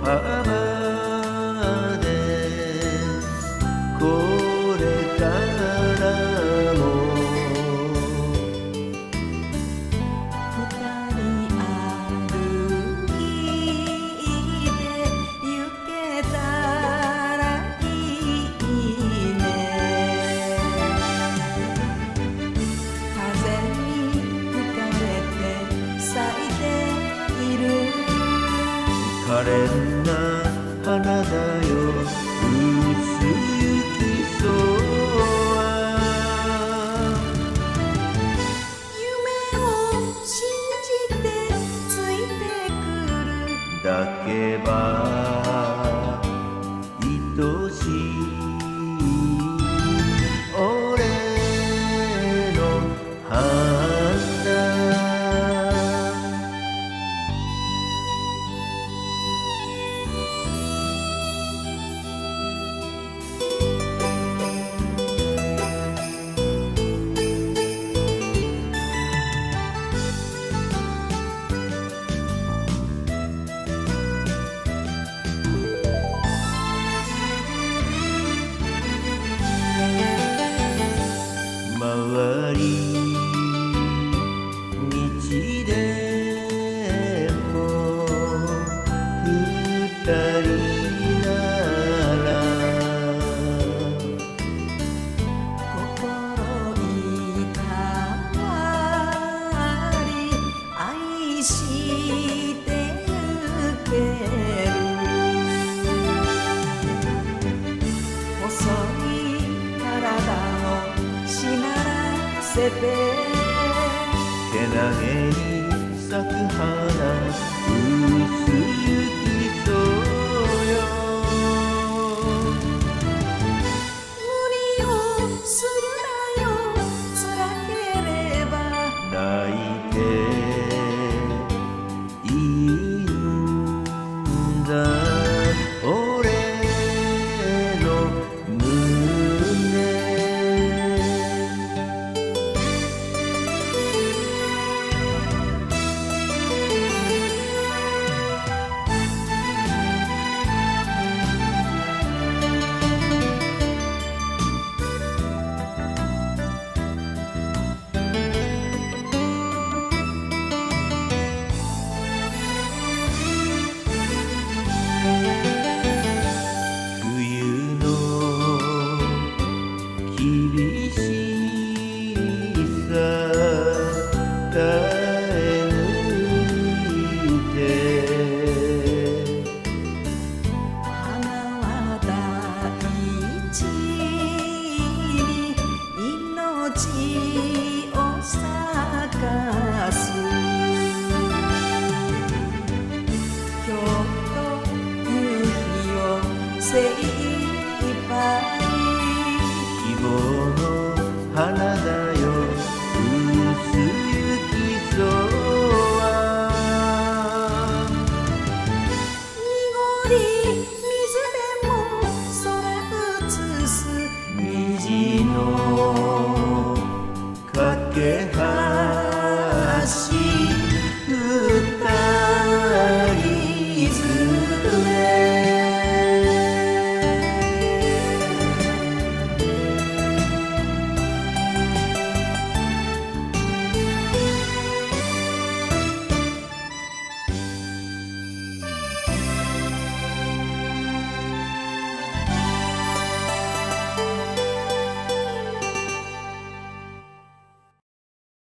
浜でこれからも二人歩いて行けたらいいね。風に吹かれて咲いている可憐な花だよ薄雪そうは夢を信じてついてくる抱けば愛しい俺の花回り道でも二人なら心いたわり愛してゆける細い体をしならせてけなげに咲く花薄雪そうよ無理をするなよ辛ければ泣いていいんだ俺の胸冬の厳しさ耐え抜いて花は大地に命を咲かす今日という日を精一杯希望の花だよ薄雪そうは濁り水でも空映す虹のかけは